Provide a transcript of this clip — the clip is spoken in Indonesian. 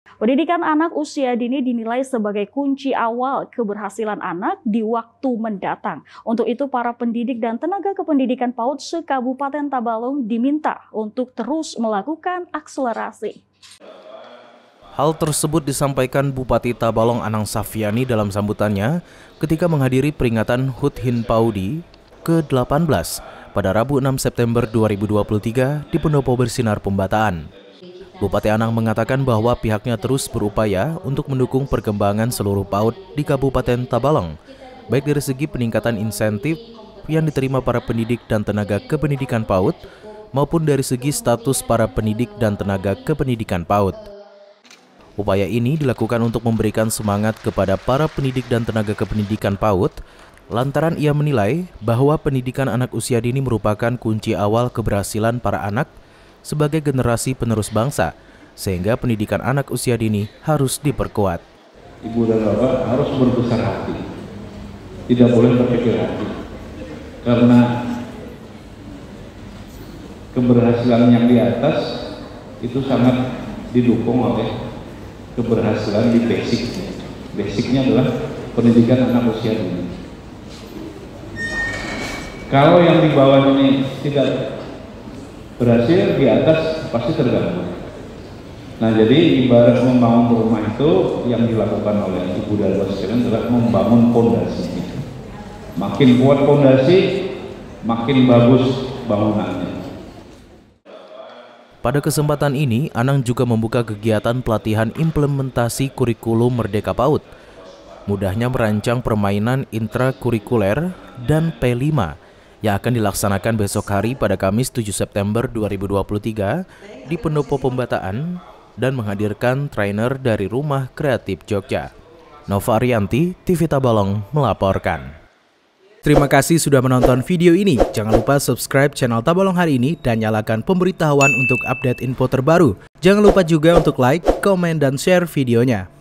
Pendidikan anak usia dini dinilai sebagai kunci awal keberhasilan anak di waktu mendatang. Untuk itu, para pendidik dan tenaga kependidikan PAUD se-Kabupaten Tabalong diminta untuk terus melakukan akselerasi. Hal tersebut disampaikan Bupati Tabalong Anang Safiani dalam sambutannya ketika menghadiri peringatan HUT Hinpaudi ke-18 pada Rabu 6 September 2023 di Pendopo Bersinar Pembataan. Bupati Anang mengatakan bahwa pihaknya terus berupaya untuk mendukung perkembangan seluruh PAUD di Kabupaten Tabalong, baik dari segi peningkatan insentif yang diterima para pendidik dan tenaga kependidikan PAUD, maupun dari segi status para pendidik dan tenaga kependidikan PAUD. Upaya ini dilakukan untuk memberikan semangat kepada para pendidik dan tenaga kependidikan PAUD, lantaran ia menilai bahwa pendidikan anak usia dini merupakan kunci awal keberhasilan para anak sebagai generasi penerus bangsa, sehingga pendidikan anak usia dini harus diperkuat. Ibu dan bapak harus berbesar hati, tidak boleh berkecil hati, karena keberhasilan yang di atas itu sangat didukung oleh keberhasilan di basicnya. Basicnya adalah pendidikan anak usia dini. Kalau yang di bawah ini tidak berhasil, di atas pasti terganggu. Nah, jadi ibarat membangun rumah itu yang dilakukan oleh ibu dan bapak sekalian adalah membangun fondasi. Makin kuat fondasi, makin bagus bangunannya. Pada kesempatan ini, Anang juga membuka kegiatan pelatihan implementasi kurikulum Merdeka PAUD. Mudahnya merancang permainan intrakurikuler dan P5 yang akan dilaksanakan besok hari pada Kamis 7 September 2023 di Pendopo Pembataan dan menghadirkan trainer dari Rumah Kreatif Jogja. Nova Arianti, TV Tabalong melaporkan. Terima kasih sudah menonton video ini. Jangan lupa subscribe channel Tabalong Hari Ini dan nyalakan pemberitahuan untuk update info terbaru. Jangan lupa juga untuk like, komen, dan share videonya.